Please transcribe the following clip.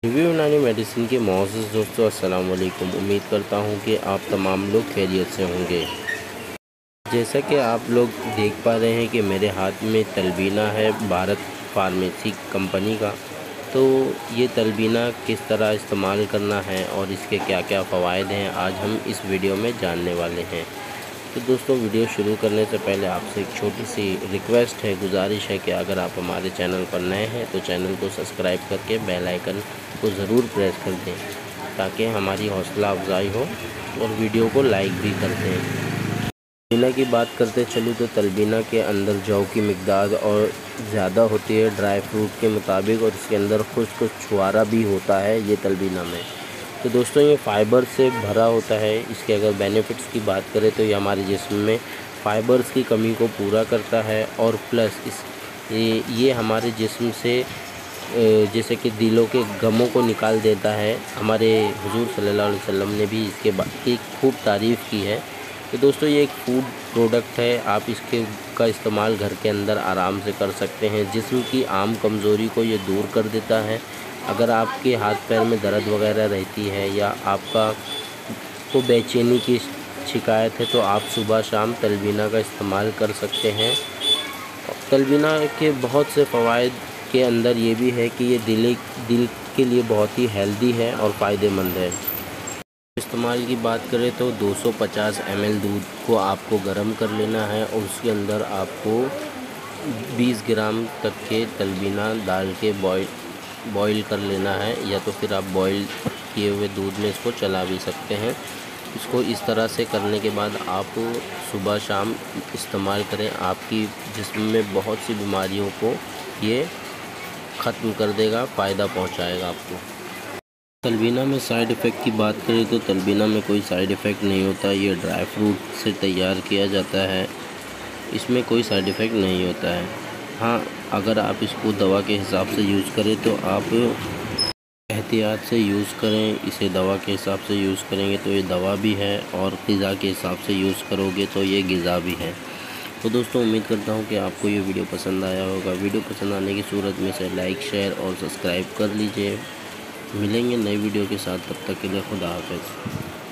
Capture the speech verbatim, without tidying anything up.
Review यूनानी medicine के मोअज़्ज़ज़ दोस्तों, अस्सलाम वालेकुम। उम्मीद करता हूँ कि आप तमाम लोग खैरियत से होंगे। जैसा कि आप लोग देख पा रहे हैं कि मेरे हाथ में तलबीना है भारत फार्मेसी कंपनी का। तो ये तलबीना किस तरह इस्तेमाल करना है और इसके क्या क्या फ़वाइद हैं, आज हम इस वीडियो में जानने वाले हैं। तो दोस्तों, वीडियो शुरू करने से पहले आपसे एक छोटी सी रिक्वेस्ट है, गुजारिश है कि अगर आप हमारे चैनल पर नए हैं तो चैनल को सब्सक्राइब करके बेल आइकन को ज़रूर प्रेस कर दें ताकि हमारी हौसला अफजाई हो और वीडियो को लाइक भी कर दें। तलबीना की बात करते चलूँ तो तलबीना के अंदर जौ की मिकदार और ज़्यादा होती है ड्राई फ्रूट के मुताबिक, और इसके अंदर खुश्क छुआरा भी होता है ये तलबीना में। तो दोस्तों, ये फ़ाइबर से भरा होता है। इसके अगर बेनिफिट्स की बात करें तो ये हमारे जिस्म में फ़ाइबर्स की कमी को पूरा करता है और प्लस इस ये, ये हमारे जिस्म से जैसे कि दिलों के गमों को निकाल देता है। हमारे हुजूर सल्लल्लाहु अलैहि वसल्लम ने भी इसके की खूब तारीफ़ की है। तो दोस्तों, ये एक फूड प्रोडक्ट है, आप इसके का इस्तेमाल घर के अंदर आराम से कर सकते हैं। जिस्म की आम कमज़ोरी को ये दूर कर देता है। अगर आपके हाथ पैर में दर्द वगैरह रहती है या आपका को बेचैनी की शिकायत है तो आप सुबह शाम तलबीना का इस्तेमाल कर सकते हैं। तलबीना के बहुत से फ़वाइद के अंदर ये भी है कि ये दिल दिल के लिए बहुत ही हेल्दी है और फ़ायदेमंद है। इस्तेमाल की बात करें तो दो सौ पचास एम एल दूध को आपको गर्म कर लेना है और उसके अंदर आपको बीस ग्राम तक के तलबीना डाल के बॉयल बॉईल कर लेना है, या तो फिर आप बॉईल किए हुए दूध में इसको चला भी सकते हैं। इसको इस तरह से करने के बाद आप सुबह शाम इस्तेमाल करें, आपकी जिस्म में बहुत सी बीमारियों को ये ख़त्म कर देगा, फ़ायदा पहुंचाएगा आपको। तलबीना में साइड इफ़ेक्ट की बात करें तो तलबीना में कोई साइड इफ़ेक्ट नहीं होता। ये ड्राई फ्रूट से तैयार किया जाता है, इसमें कोई साइड इफ़ेक्ट नहीं होता है। हाँ, अगर आप इसको दवा के हिसाब से यूज़ करें तो आप एहतियात से यूज़ करें। इसे दवा के हिसाब से यूज़ करेंगे तो ये दवा भी है, और ग़िज़ा के हिसाब से यूज़ करोगे तो ये ग़िज़ा भी है। तो दोस्तों, उम्मीद करता हूँ कि आपको ये वीडियो पसंद आया होगा। वीडियो पसंद आने की सूरत में से लाइक, शेयर और सब्सक्राइब कर लीजिए। मिलेंगे नई वीडियो के साथ, तब तक के लिए खुदा हाफ़िज़।